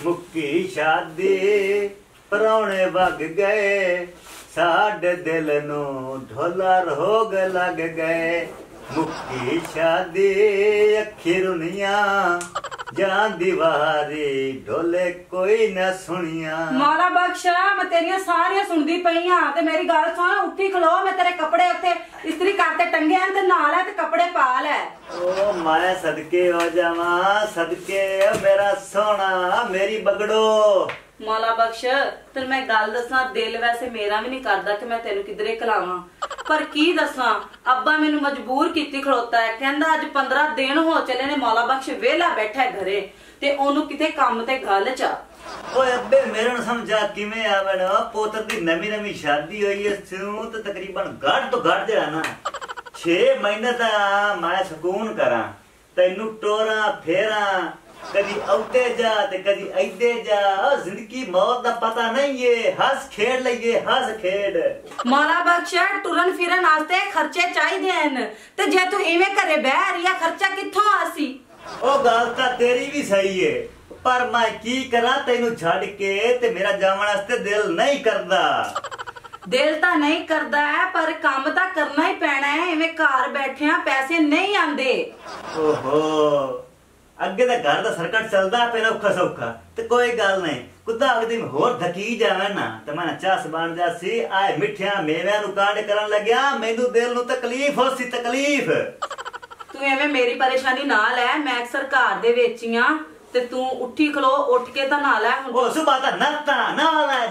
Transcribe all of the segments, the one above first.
मुक्की शादी परौने वग गए साडे दिल नू ढोला रोग लग गए। मुक्की शादी अखी रुनिया जान दीवारी ढोले कोई न सुनिया। मौला बख्श मैं तेरिया सारिया सुनदी पई हां ते मेरी गल सुन उठी खलो मैं तेरे कपड़े उत्थे इस्त्री करते टंगे हैं ते नाल है ते कपड़े पा ले। ओ मैं सदके हो जावा सदके मेरा सोना मेरी बगड़ो। मौला बख्श तेन मैं गल दसा दिल वैसे मेरा भी नहीं करदा कि मैं तेन किधरे कलावां पर की दसा अब्बा मैनू मजबूर कीती खड़ोता है कहंदा अज 15 दिन हो चले ने मौला बख्श वेला बैठा है घरे ते ओनू किते काम ते गल चा। ओए अब्बे मेरे नु समझा किवें आवण पोतर दी नवी शादी होई है सू तो तकरीबन घट तो घट जड़ा ना 6 महीने दा मैं सुकून करा तैनू टोरा फेरा कदी औते जा ते कदी ऐदे जा जिंदगी मौत दा पता नहीं है हंस खेड लईए हंस खेड। मौला बख्श टुरन फिरन वास्ते खर्चे चाहिए हैं ते जे तू इवें घरे बह रिया खर्चा कित्थों आसी। ओ गल तां तेरी भी सही है पर मैं की करा तैनू छड़ के ते मेरा जावण वास्ते दिल नहीं करदा। दिल तां नहीं करदा है पर काम तां करना ही पैना है इवें घर बैठिया पैसे नहीं आंदे। ओहो अगे तो घर का सर्कट चलता पे औखा सौखा तो कोई गल नहीं कुत्ता अग दिन होर थकी जावे ना तो मैं चस बन जासी आए मिठिया मेविया नु कांड करन लग्या मैनू दिल नु तकलीफ हो सी तकलीफ। तू एवें मेरी परेशानी ना लै मैं अक्सर घर दे विच ही हां ते तू उठी खलो उठ के तां ना लै हुण ओ सुबह दा नत्ता ना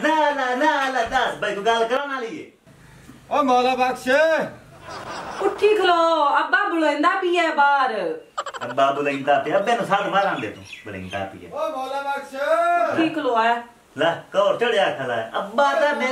ला दस भाई को गल करन वाली है। ओ मौला बख्श उठी खलो अब्बा बुलंदा पिया बाहर। अब्बा बुलंदा पे अब्बे नु साथ मारां दे तू बुलंदा पिया। ओ मौला बख्श उठी खलो आया ला कौर चढ़या खला है अब्बा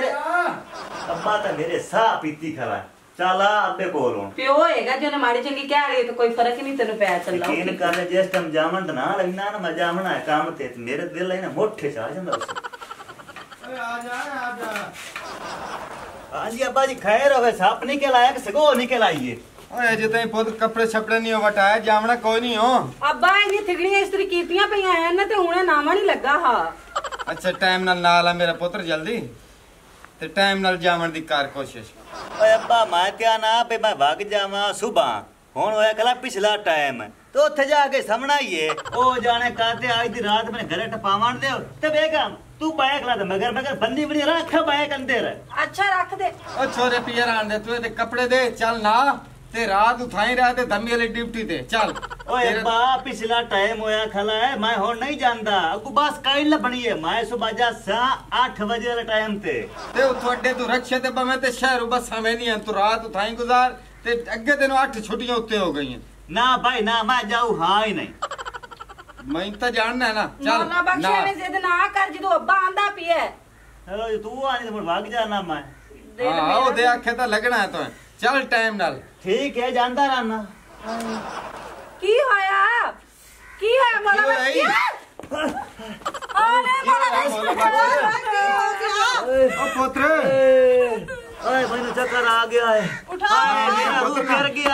ता मेरे साह पीती खला है चला अब्बे कोल हुन प्यो होएगा जो माड़ी चंगी कह रही तो कोई फर्क नहीं तेनु पै चलदा। यकीन कर जिस टाइम जामन दा ना लगना ना मैं जामना है काम ते मेरे दिल है ना मोठे च आ जांदा उस। ओए आ जा हां जी अब्बा जी खैर होवे साप नहीं के लाया कि सगो नहीं के लाइए। ओए अजे ताईं पुत कपड़े छपड़े नहीं हो वटाया जामना कोई नहीं हो। अब्बा इनी थिगड़ियां इस्त्री कीतियां पईयां हैं ना ते हुणे नावा नहीं लगा हा। अच्छा टाइम नाल आ मेरा पुत्र जल्दी ते टाइम नाल जामन दी कर कोशिश। ओए अब्बा मैं क्या ना पे मैं भाग जावा सुबह हुन होया कला पिछला टाइम तो उथे जाके समना ही है ओ जाने कहते आज दी रात में घरे टपावण दे ते बेगम तू बाइक ला दे मगर बंदी बनी रख बाइक अंदर। अच्छा रख दे ओ छोरे पियर आन दे तू ते कपड़े दे चल ना ते रात उठाई रहा ते धम्मी वाली ड्यूटी ते चल। ओए अब्बा पिछला टाइम होया खला है मैं हुन नहीं जानदा अगू बस काइल बनी है मैं सुबह जा 8 बजे वाले टाइम ते थोड़े तू रक्षे ते बमे ते शहर बस हमें नहीं है तू रात उठाई गुजार ते अगे तेन 8 छुट्टियां उत्ते हो गई हैं। ना भाई ना मैं जाऊं हां ही नहीं मैं तो जानना है ना चल मौला बख्श में जिद ना कर जदों अब्बा आंदा पिए ओ तू आनी तो भाग जाना मैं। हां ओ दे आखे तो लगना है तो चल टाइम नाल ठीक है जानदा रहना। की होया मौला बख्श अरे मौला बख्श ओ पुत्र ओए मैंने चक्कर आ गया है उठा मेरा रूह कर गया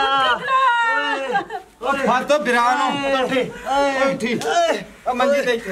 ओ फर तो बिरान हो उठी ओ मंजी देख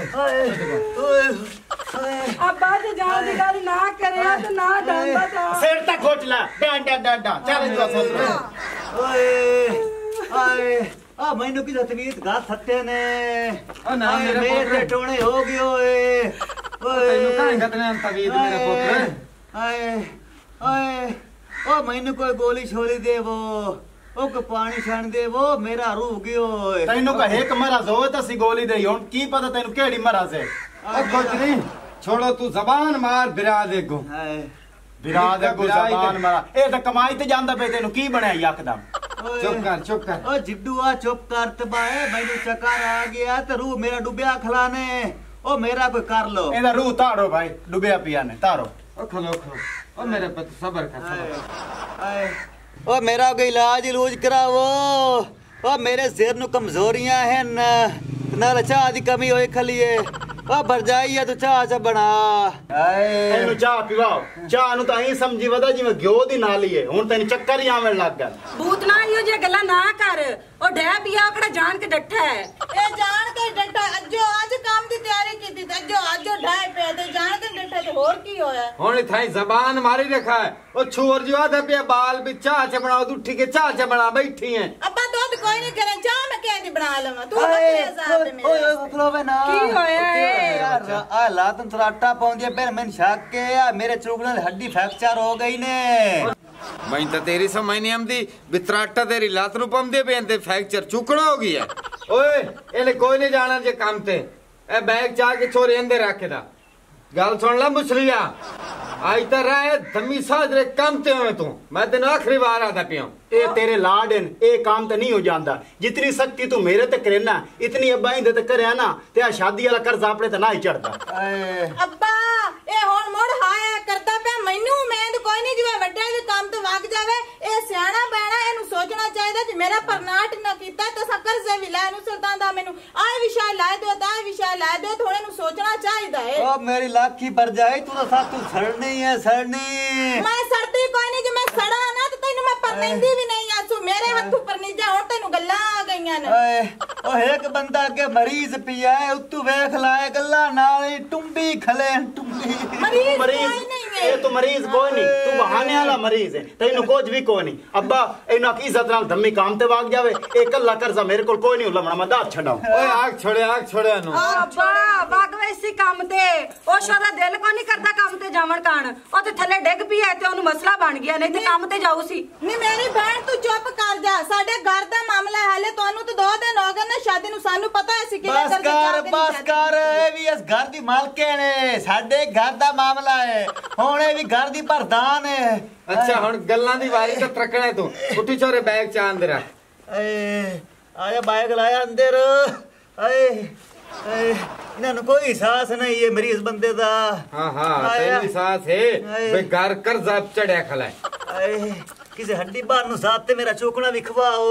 अब्बा जे जान दी गल ना करया तो ना डंडा था सिर तक खोटला डांडा चल इधर पुत्र ओए आ मैनू की तबीयत गा थते ने ओ ना मेरे टोने हो गयो ओए तैनू काहे गतने तबीयत मेरे पुत्र ओए ओ मैनू कोई गोली छोड़ी दे वो ओ को पानी छान दे वो मेरा रूह गयो तैनू का एक मरज होवे तो सी गोली दे हुन की पता तैनू केड़ी मरज है। ओ कुछ नहीं छोड़ो तू जबान मार बिरा देगो बिरा देगो जबान मारा ए तो कमाई ते जांदा पे तैनू की बनया यकदम चुप कर ओ जिड्डू आ चुप कर तबाए मैनू चक्कर आ गया ते रूह मेरा डूबया खलाने ओ मेरा कोई कर लो एदा रूह तारो भाई डूबया पिया ने तारो ओ खलो ओ मेरे पुत्र सब्र कर ओ मेरा कोई इलाज करावो ओ मेरे सिर नु कमजोरियां हैं नाल चाह दी कमी होई खलिए ओ भरजाई तू चाह च बना तैनू चाह पिवाओ चाह नु तां ही समझी वदा जिवें घ्यो दी नाली है हुन तैनू चक्कर ही आवन लग गया। भूत ना इहो जे गल्ला ना कर ओ ढे पिया ओकड़ा जान के डट्ठा है ए जान के डट्ठा अजो आज काम दी तैयारी कीती ते अजो होर की होया हुण थाई जबान मारी रखा है ओ छोर जो आधा पे बाल भी चाह च बनाओ तू ठीक है चाह च बना बैठी है अब्बा दूध कोई नहीं करे चाह मैं कैदी बना लवां तू बकरे साहब मेरे ओए खलोवे ना की होया है यार आ लातन थोड़ा आटा पाउंदी है फिर मैंने शक के मेरे चुगल नाल हड्डी फ्रैक्चर हो गई ने मैं तो तेरी समझ नहीं आती बित्राटा तेरी लात नु पमदे पे ते फ्रैक्चर चुकना हो गया ओए एले कोई नहीं जाना जे काम ते ए बैग चा के छोरे अंदर रखे दा गल सुन ला मुसलिया आज तो रहे धमी साजरे काम ते होवे तू मैं तेन आखिरी बार आता पियो ए तेरे लाड हैं ए काम तो नहीं हो जाता जितनी सख्ती तू मेरे ते करे ना इतनी अब्बा इंदे ते करे ना ते आ शादी वाला कर्ज अपने ते ना ही चढ़दा अब्बा ए हुन मुड़ हाया करदा पे मैनू मैं तो कोई नहीं जिवे वड्डे दे काम तो वग जावे ए सियाणा बैणा एनु सोचना चाहिदा जे मेरा परनाट ना कीता तो सा कर्ज भी लै नु सरदां दा मेनू आ विषय ला दो ता विषय ला दो थोड़े नु सोचना चाहिदा है ओ मेरी लाखी पर जाए तू तो साथ तू सड़नी है सड़नी मैं सड़ती कोई नहीं जे मैं सड़ा ना तो तैनू मैं परनेंदी भी नहीं आसू मेरे हत्थू परनीजा हुन तैनू गल्लां आ गईयां ने ओ एक बंदा के मरीज पिया है उतू वेख लाए गल्ला नाल ही टुंबी खले टुंबी मरीज ए तो मरीज कोई नहीं तू बहाने वाला मरीज है तैनू कुछ भी कोई नहीं अब्बा इना की इज्जत नाल धम्मी काम ते वाग जावे ए कल्ला कर्जा मेरे कोल कोई नहीं लमना मैं दात छडाऊं ओए आग छोड़े नु अब्बा वागवे इसी काम ते ओ शादा दिल को नहीं करदा काम ते जावण कान ओ ते थले डिग पई है ते ओनु मसला बन गया नहीं ते काम ते जाऊ सी नहीं मेरी बहन तू चुप कर जा साडे घर दा मामला है हाले तोनु तो 2 दिन हो गए ना शादी नु सानू पता है सी कि बस कर ए भी इस घर दी मालके ने साडे घर दा मामला है हुण ए भी घर दी प्रधान है अच्छा हुण गल्लां दी वारी ते ट्रकणे तू उठी छोरे बैग चा अंदर आया बैग लाया अंदर इन्होंने कोई एहसास नहीं है मरीज बंदे दा हाँ तेरी एहसास है बे घर कर्जा चढ़या खला किसी हड्डी बार नु साथ ते मेरा चोकना भी खवाओ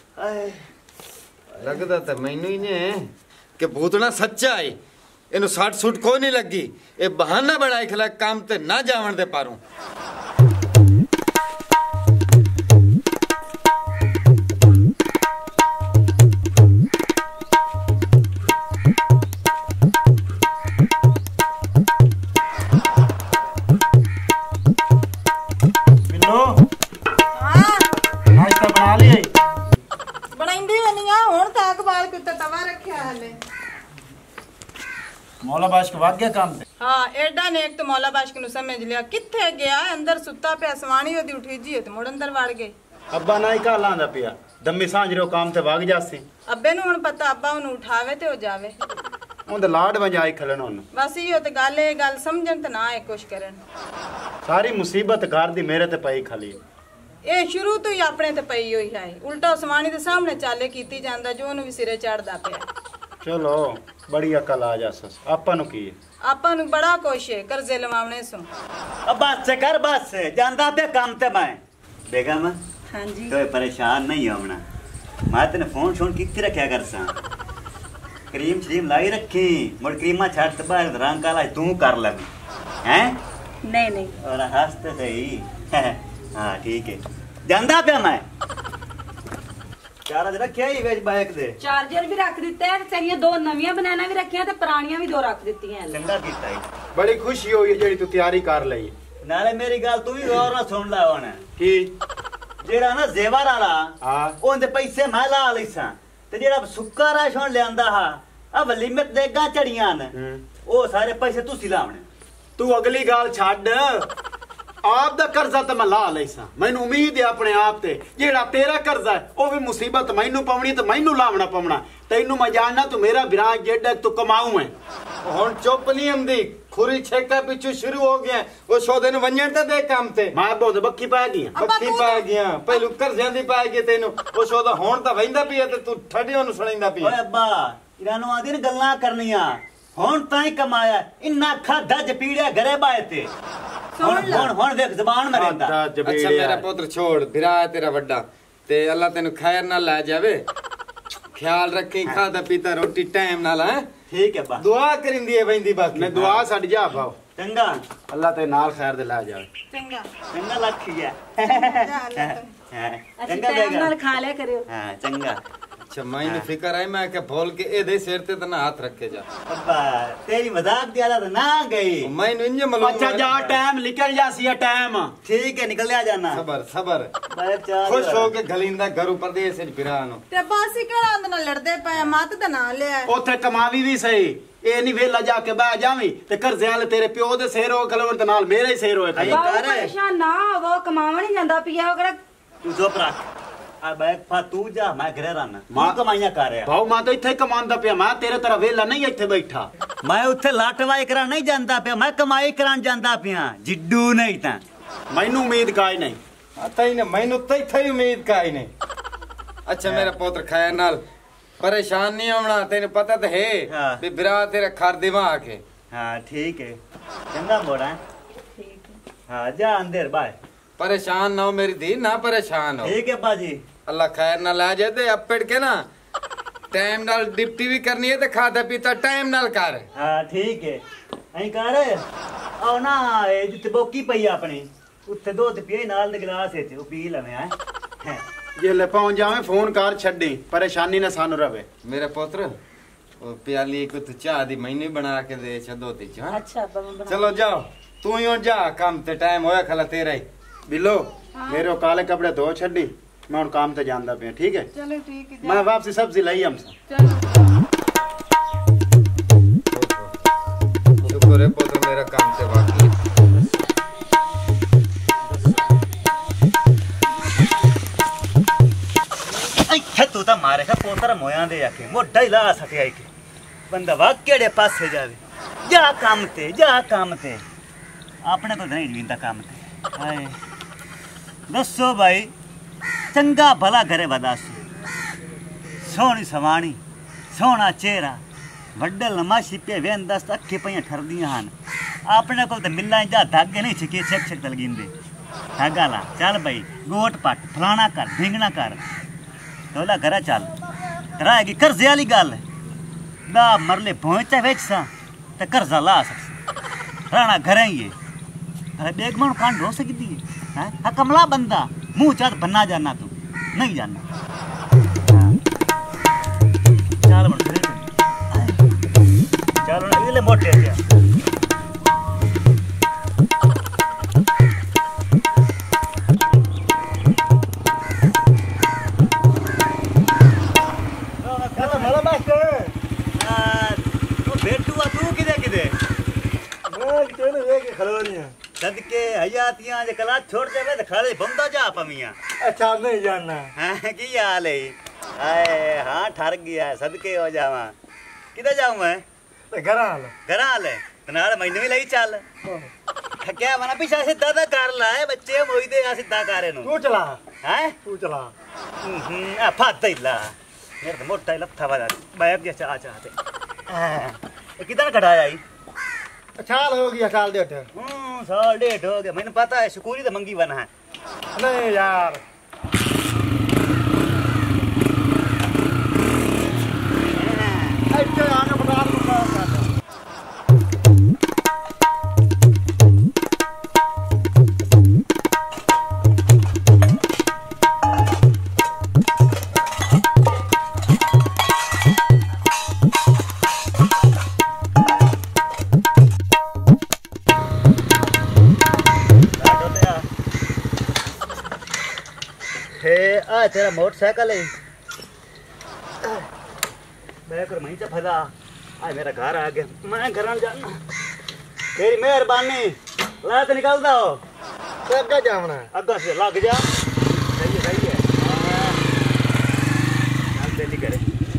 लगदा ते मैनू ही ने कि भूतना सच्चा है इनु साठ सूट कोई नहीं लगी ए बहाना बनाई खला काम ते ना जावण दे पारूं मौला बाश के वाग गया काम ते हाँ एडा ने एक तो मौला बाश नु समझ लिया किथे गया अंदर सुता पे सवाणी ओदी उठी जी ते मुड़ अंदर वड़ गए अब्बा ना ही का लांदा पिया दम्मी सांझ रो काम ते वाग जासी अब्बे नु हुन पता अब्बा ओनु उठावे ते हो जावे ओंदे लाड में जाई खलन ओन बस इयो ते गल समझन ते ना है कुछ करन सारी मुसीबत घर दी मेरे ते पई खली ए शुरू तो ही अपने ते पई होई है उल्टा सवाणी दे सामने चाले कीती जांदा जो ओनु भी सिरे चढ़दा पिया चलो बड़ी अकल आ जासस आपा नु की आपा नु बड़ा कुछ है कर्जे लवावणे सो अब बस से कर बस जानदा पे काम ते मैं बेगम हां जी कोई परेशान नहीं होना मैं तेने फोन शोन किथे रखया करसा क्रीम श्रीम लाई रखी मोर क्रीमा छाड़ ते बाहर रंग काला तू कर लगी हैं नहीं और हंसते सही हां ठीक है जानदा पे मैं चार्ज रखिया ही वेच बाइक दे चार्जर भी रख दिते है तेरियां 2 नवीਆਂ बनाना भी रखियां ते पुरानियां भी 2 रख दित्तियां हैं चंगा कीता है बड़ी खुशी होई जेड़ी तू तैयारी कर लई नाले मेरी गल तू भी गौर ना सुन ला हुन की जेड़ा ना जेवर वाला हां ओंदे पैसे मैं ला लईसा ते जेड़ा सुक्का राशन लेंदा हा आ वलीमत देगा चड़ियां न ओ सारे पैसे तू सिलावणे तू अगली गाल छाड़ आप दा कर्जा तो मैं ला लईसा मैनू उम्मीद है अपने आप ते जेड़ा तेरा कर्जा है ओ भी मुसीबत मैनू पवनी ते मैनू लावना पवना तैनू मैं जानना तू मेरा बिराज जेड़ा तू कमाऊ है हुण चुप नहीं आंदी खुरी छेका पिछू शुरू हो गया वो सौदे नु वंजण ते दे काम ते मैं बहुत बक्की पा गई बक्की पा गया पहलू कर्जां दी पा गई तैनू वो सौदा हुण तां वहिंदा पिया ते तू ठड्डियों नु सुणींदा पिया ओए अब्बा इरानो आदी न गल्लां करनियां हुण ताई कमाया इन्ना खादा जपीड़िया घरे बाए ते हुण देख ज़बान में रहंदा अच्छा मेरा पुत्र छोड़ बिरा तेरा वड्डा ते अल्लाह तेनु खैर ना ला जावे ख्याल रखी खादा पीता रोटी टाइम नाल है ठीक है बा दुआ करिंदी है वेंदी बाकी मैं दुआ छड़ जा भाव चंगा अल्लाह ते नाल खैर दे ला जावे चंगा चंगा लख गया चंगा अच्छा टाइम नाल खा लिया करियो हां चंगा अच्छा मैंने फिक्र आई मैं क्या भूल के ए सिर ते तो ना हाथ रखे जा। अब्बा तेरी मजाक दी आदत ना गई। मैंने इंज मालूम। अच्छा जा टाइम निकल जासी है टाइम। ठीक है निकल आ जाना। सबर सबर बाइक चाल खुश हो के गलिंदा घर परदेस च फिरानो ਤੇ ਬਸ ਹੀ ਕਿਹੜਾ ਉਹਦੇ ਨਾਲ ਲੜਦੇ ਪਏ ਮੱਤ ਦਾ ਨਾਂ ਲਿਆ ਉੱਥੇ ਕਮਾਵੀ ਵੀ ਸਹੀ ਇਹ ਨਹੀਂ ਵੇਲਾ ਜਾ ਕੇ ਬਹਿ ਜਾਵੀਂ ਤੇ ਕਰਜ਼ੇ ਵਾਲੇ ਤੇਰੇ ਪਿਓ ਦੇ ਸਿਰ ਹੋ ਕਲਵਰ ਦੇ ਨਾਲ ਮੇਰੇ ਹੀ ਸਿਰ ਹੋਏ ਅਈ ਬਾਹੂ ਕਰ ਪਰੇਸ਼ਾਨ ਨਾ ਹੋਵੋ ਕਮਾਵਣ ਹੀ ਜਾਂਦਾ ਪਿਆ ਉਹ ਕਿਹੜਾ ਤੂੰ ਚੁੱਪ ਰੱਖ ਆ ਬਾਈਕ ਪਾ ਤੂੰ ਜਾ ਮੈਂ ਘਰੇ ਰਹਿਣਾ ਮਾਂ ਮਾਂ ਕਮਾਈਆਂ ਕਰ ਰਿਹਾ ਭਾਉ ਮੈਂ ਤਾਂ ਇੱਥੇ ਕਮਾਉਂਦਾ ਪਿਆ ਮੈਂ ਤੇਰੇ ਤਰ੍ਹਾਂ ਵੇਲਾ ਨਹੀਂ ਇੱਥੇ ਬੈਠਾ। ਮੈਂ ਉੱਥੇ ਲਾਟਵਾਈ ਕਰਾਂ ਨਹੀਂ ਜਾਂਦਾ ਪਿਆ ਮੈਂ ਕਮਾਈ ਕਰਾਂ ਜਾਂਦਾ ਪਿਆ ਜਿੱਡੂ ਨਹੀਂ ਤਾਂ ਮੈਨੂੰ ਉਮੀਦ ਕਾਇ ਨਹੀਂ। तई ने मैनू तई उम्मीद का ही नहीं। अच्छा मेरा पुत्र खाया नाल परेशान नहीं होना तेन पता तो है हाँ। भी बिरा तेरे खार दिमा आके। हाँ ठीक है चंगा मोड़ा हाँ जा अंदर बाय परेशान ना हो मेरी धी ना परेशान हो। ठीक है बाजी अल्लाह खैर ना ला जाए ते अब पिट के ना टाइम नाल डिप्टी भी करनी है ते खादा पीता टाइम नाल कर। हाँ ठीक है अं कर आओ ना जिते बोकी पई अपनी उत्थे दो ते पिए नाल दे गिलास है ओ पी लवे हैं ਜੇ ਲੈ ਪਹੁੰਚ ਜਾਵੇਂ ਫੋਨ ਕਰ ਛੱਡੀ ਪਰੇਸ਼ਾਨੀ ਨਾ ਸਾਨੂੰ ਰਵੇ। मेरे पुत्र वो प्याली को तो चाह दी मैंने बना के दे छदो ती चा। ਅੱਛਾ ਬਾਬਾ ਬਣਾ चलो जाओ तू ही जा काम ते टाइम होया खला तेरा ही। ਬਿੱਲੋ ਮੇਰੇ ਕਾਲੇ ਕੱਪੜੇ ਧੋ ਛੱਡੀ ਮੈਂ ਹੁਣ ਕੰਮ ਤੇ ਜਾਂਦਾ ਪਿਆ ਠੀਕ ਹੈ। ਚਲੋ ਠੀਕ ਹੈ ਮੈਂ ਵਾਪਸੀ ਸਬਜ਼ੀ ਲਈ ਹਮਸਾ। ਚਲੋ शुक्र है पुत्र मेरा काम से बाकी ਇੱਥੇ ਤੂੰ ਤਾਂ ਮਾਰੇਗਾ ਪੋਤਰ ਮੋਇਆਂ ਦੇ ਆਕੇ ਮੋਢਾ ਹੀ ਲਾ ਸਕਿਆ ਕਿ ਬੰਦਾ ਵਾ ਕਿਹੜੇ ਪਾਸੇ ਜਾਵੇ ਜਾ ਕੰਮ ਤੇ ਆਪਣੇ ਕੋਲ ਨਹੀਂ ਜੀਂਦਾ ਕੰਮ ਤੇ ਹਾਏ ਦੱਸੋ ਭਾਈ ਚੰਗਾ ਭਲਾ ਘਰੇ ਵਦਾਸੀ ਸੋਹਣੀ ਸਵਾਣੀ ਸੋਹਣਾ ਚਿਹਰਾ ਵੱਡੇ ਲੰਮਾ ਛਿਪੇ ਵੇਂਦਾ ਅੱਖੇ ਪਈਆਂ ਠਰਦੀਆਂ ਹਨ ਆਪਣੇ ਕੋਲ ਤਾਂ ਮਿੱਲਾਂ ਜਾਂ ਧਾਗੇ ਨਹੀਂ ਛਿਕੇ ਛਕ ਤਲਗਿੰਦੇ ਧਾਗਾ ਲਾ ਚੱਲ ਭਾਈ ਗੋਟ ਪੱਟ ਫਲਾਣਾ ਕਰ ਢਿੰਗਣਾ ਕਰ ਦੋਲਾ ਘਰਾ ਚੱਲ ਰਾਏਗੀ ਕਰਜ਼ੇ ਵਾਲੀ ਗੱਲ ਦਾ ਮਰਲੇ ਪਹੁੰਚਾ ਵਿੱਚ ਸਾਂ ਤੇ ਕਰਜ਼ਾ ਲਾ ਸਕਸ ਰਾਣਾ ਘਰੇ ਹੀ ਅਰੇ ਬੇਗ ਮਨ ਕਾਂਡ ਹੋ ਸਕਦੀ ਹੈ ਹਾਂ ਕਮਲਾ ਬੰਦਾ ਮੂੰਹ ਚਾਤ ਬੰਨਾ ਜਾਣਾ ਤੂੰ ਨਹੀਂ ਜਾਣਾ ਚੱਲ ਮਨ ਘਰੇ ਚੱਲ ਹੁਣ ਇਹਲੇ ਮੋਟੇ ਆ सदके हयातियां जे कला छोड़ देवे त खाले बंदा जा पमिया अच्छा नहीं जानना हां की हाल है आए हां ठर गया सदके हो जावा किधर जाऊं मैं ते घर ले तनाल मैनू भी लई चल थक्या मना पीछा सीधा दा कर लाए बच्चे मोई दे आ सीधा करे नु तू चला हैं तू चला आ फात इला मेरे तो मोटा लफथा वाला बैग जैसा आ चाहते किधर कटाया आई साल हो गया साल डेट साल डेट हो गया मैंने पता है स्कूल ही तो मंगी बना है नहीं यार ऐसे आगे बता दूंगा तेरा मोटरसाइकिल है मैं कर वहीं से फंसा आज मेरा घर आ गया मैं घर जाना तेरी मेहरबानी ला तो निकलता हो अग्गा जावना अग्गा से लग जा सही है चल जल्दी करे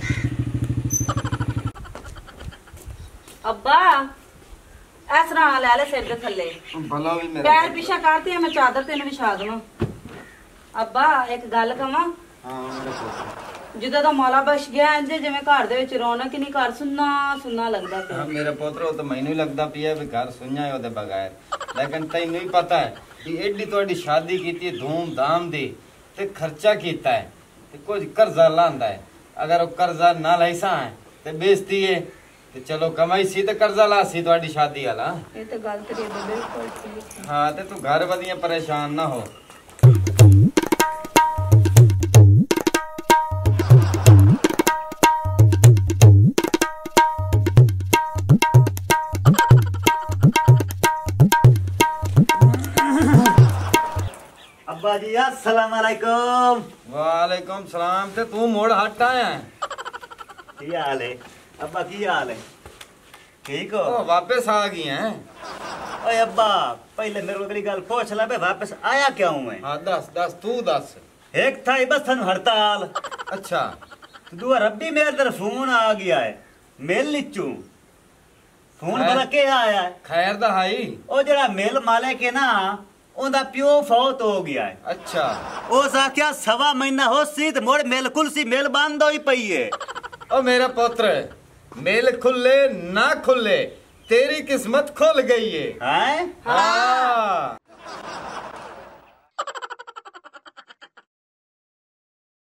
ਅੱਬਾ ਇਸ ਤਰ੍ਹਾਂ ਲੈ ਲੈ ਸਿਰ ਦੇ ਥੱਲੇ भला भी मेरा ਪੈਰ ਪਿਛਾ ਕਰਤੇ ਮੈਂ ਚਾਦਰ ਤੈਨੂੰ ਵਿਛਾ ਦਵਾਂ ਅੱਬਾ ਇੱਕ ਗੱਲ ਕਵਾਂ हां मेरा पुत्र ਜਦੋਂ ਦਾ ਮੌਲਾ ਬਖਸ਼ ਗਿਆ ਇੰਜ ਜਿਵੇਂ ਘਰ ਦੇ ਵਿੱਚ ਰੌਣਕ ਹੀ ਨਹੀਂ ਘਰ ਸੁੰਨਾ ਲੱਗਦਾ ਪਿਆ हाँ मेरा पुत्र तो मैनू लगता पिया भी घर सुन्या है ओदे बगैर लेकिन तैनू ही पता है कि एडी तोड़ी शादी कीती धूम धाम दी ते खर्चा कीता है ते कुछ कर्जा लांदा है अगर वो कर्जा ना लैसा है ते बेइज्जती है ते चलो कमाई सी ते कर्जा ला सी तोड़ी शादी वाला ਇਹ ਤਾਂ ਗੱਲ ਤੇਰੀ ਬਿਲਕੁਲ ਠੀਕ ਹੈ हाँ ते तू घर वदिया परेशान ना हो अब्बा जी अस्सलाम वालेकुम। वालेकुम सलाम। ते तू मोड़ हट आया है? की हाल है अब्बा, की हाल है? ठीक हो? ओ वापस आ गई हैं? ओए अब्बा पहले मेरे को गल पूछ ला बे, वापस आया क्यों है? हाँ दस दस तू दस। एक था बस थन हड़ताल, अच्छा दूआ रब्बी मेरे तरफ फोन आ गया है मेल नीचू। फोन भला के आया है? खैर दा हाई। ओ जरा मेल मालिक है ना, ओंदा प्यो फौत हो गया है। अच्छा उस आख्या 1.25 महीना हो सी ते मोड़ मेल कुलसी मेल बंद होई पई है। ओ मेरा पुत्र, मेल खुले ना खुले तेरी किस्मत खुल गई है। हैं? हाँ